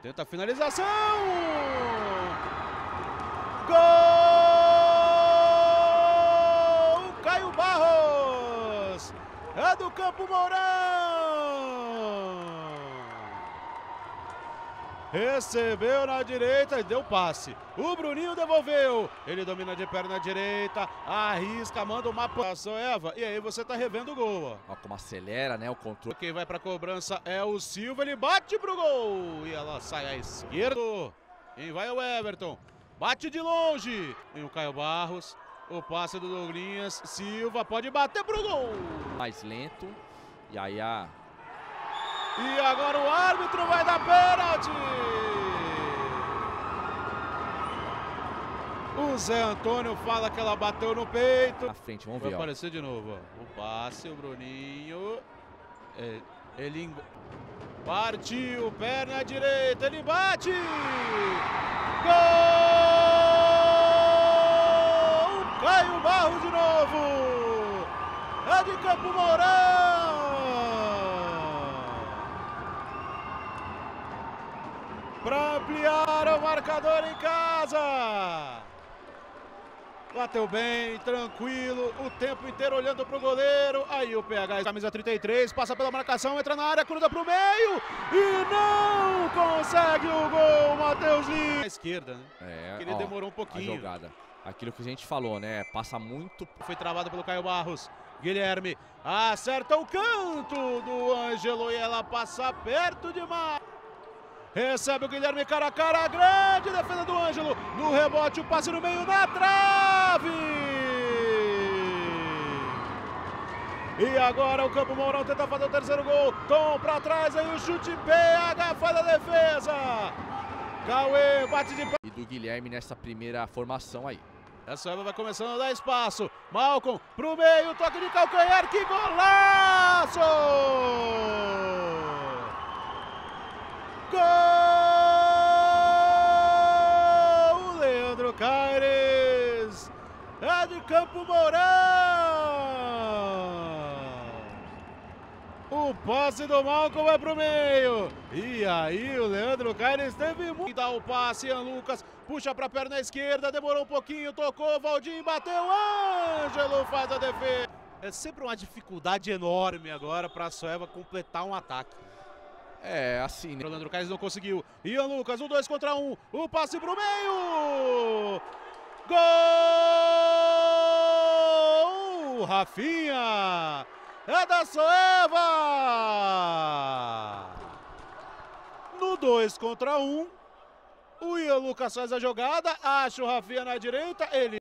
Tenta a finalização! Gol! Caio Barros! É do Campo Mourão! Recebeu na direita e deu passe. O Bruninho devolveu. Ele domina de perna direita, arrisca, manda uma passão, Eva. E aí você tá revendo o gol, ó. Olha como acelera, né, o controle. Quem vai pra cobrança é o Silva, ele bate pro gol. E ela sai à esquerda. Quem vai é o Everton. Bate de longe. E o Caio Barros. O passe do Douglinhas. Silva pode bater pro gol. Mais lento. E aí E agora o árbitro vai dar pênalti. O Zé Antônio fala que ela bateu no peito. Na frente, vamos ver. Vai aparecer de novo, ó. O passe, o Bruninho. Ele partiu, perna direita, ele bate! Gol! Caio Barros de novo! É de Campo Mourão! Para ampliar o marcador em casa! Bateu bem, tranquilo, o tempo inteiro olhando pro goleiro. Aí o PH, camisa 33, passa pela marcação, entra na área, cruza pro meio e não consegue o gol, Matheus Lima. À esquerda, né? Ele demorou um pouquinho. A jogada, aquilo que a gente falou, né? Passa muito. Foi travado pelo Caio Barros. Guilherme acerta o canto do Ângelo e ela passa perto demais. Recebe o Guilherme cara a cara, grande defesa do Ângelo. No rebote, o passe no meio, na trave. E agora o Campo Mourão tenta fazer o terceiro gol. Tom pra trás, aí o chute, PH faz a defesa. Cauê bate de pé. E do Guilherme nessa primeira formação aí. Essa Eva vai começando a dar espaço. Malcom pro meio, toque de calcanhar, que golaço! Gol! Leandro Caires é de Campo Mourão. O passe do Malcom vai pro meio. E aí o Leandro Caires teve muito. Dá o passe, Ian Lucas puxa pra perna esquerda, demorou um pouquinho, tocou, Valdir bateu, Ângelo faz a defesa. É sempre uma dificuldade enorme agora pra Soeva completar um ataque. É, assim, né? O Leandro Caires não conseguiu. Ian Lucas, 2 contra 1. O passe pro meio. Gol! Rafinha. É da Soeva. No 2 contra 1. O Ian Lucas faz a jogada. Acha o Rafinha na direita. Ele